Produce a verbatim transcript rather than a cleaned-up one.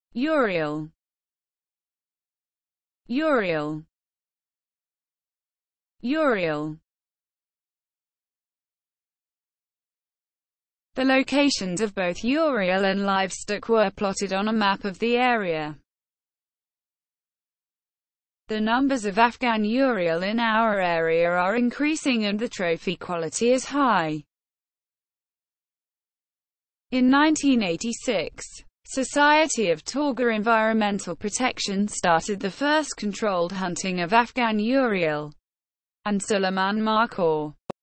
urial, urial, urial. The locations of both urial and livestock were plotted on a map of the area. The numbers of Afghan urial in our area are increasing and the trophy quality is high. In nineteen eighty-six, Society of Torghar Environmental Protection started the first controlled hunting of Afghan urial and Suleman markhor.